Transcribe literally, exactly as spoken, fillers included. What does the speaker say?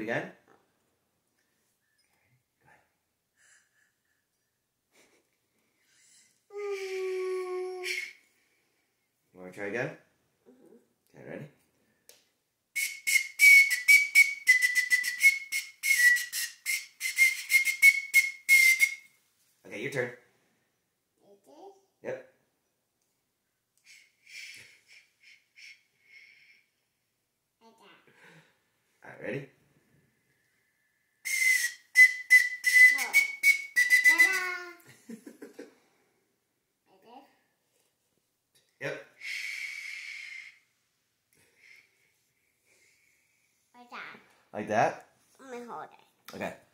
again. You want to try again? Mm-hmm. Okay, ready? Okay, your turn. Yep. Alright, ready? Yep. Like that. Like that? Let me hold it. Okay.